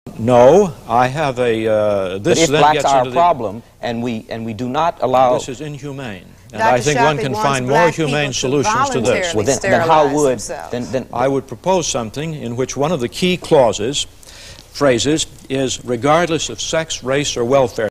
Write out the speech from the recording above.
No, I have a... But if blacks are a problem, and we do not allow... This is inhumane. And Dr. I think one can find more humane solutions to this. Well, then how would... Then I would propose something in which one of the key clauses, phrases, is regardless of sex, race, or welfare